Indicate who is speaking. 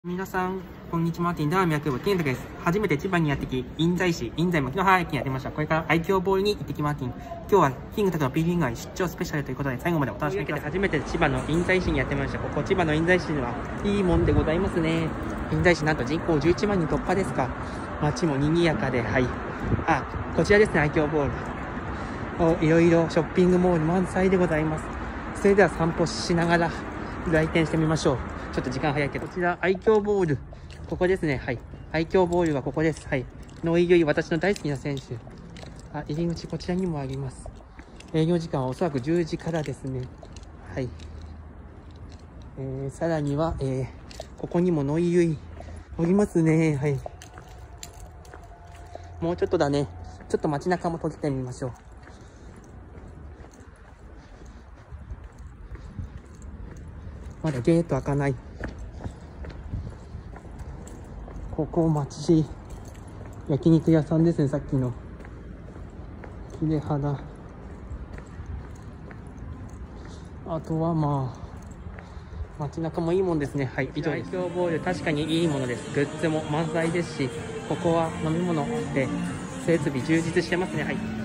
Speaker 1: 皆さん、こんにちは。マーティン、ダーミヤクブ、ケンタです。初めて千葉にやってき、印西市、印西牧の原駅にやってました。これから愛嬌ボールに行ってきマーティン。今日はキングタクの P フィンガー出張スペシャルということで、最後までお楽しみください。初めて千葉の印西市にやってました。ここ千葉の印西市にはいいもんでございますね。印西市なんと人口11万人突破ですか。街も賑やかで、はい。こちらですね、愛嬌ボール。いろいろショッピングモール満載でございます。それでは散歩しながら来店してみましょう。ちょっと時間早いけど、こちら愛嬌ボール。ここですね。はい。愛嬌ボールはここです。はい。ノイユイ、私の大好きな選手。入り口こちらにもあります。営業時間はおそらく10時からですね。はい。さらには、ここにもノイユイおりますね。はい。もうちょっとだね。ちょっと街中も撮ってみましょう。まだゲート開かない。ここ町焼肉屋さんですね。さっきの切れ肌。あとは街中もいいもんですね。はい、以上です。愛嬌ボール、確かにいいものです。グッズも満載ですし、ここは飲み物で設備充実してますね。はい。